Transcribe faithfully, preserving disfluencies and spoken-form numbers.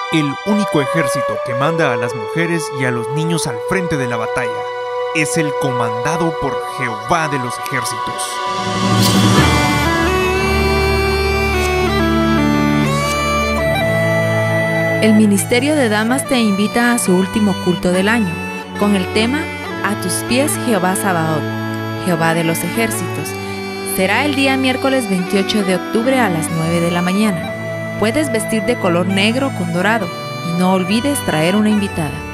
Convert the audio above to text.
El único ejército que manda a las mujeres y a los niños al frente de la batalla es el comandado por Jehová de los ejércitos. El Ministerio de Damas te invita a su último culto del año, con el tema A tus pies Jehová Sabaoth, Jehová de los ejércitos. Será el día miércoles veintiocho de octubre a las nueve de la mañana. Puedes vestir de color negro con dorado y no olvides traer una invitada.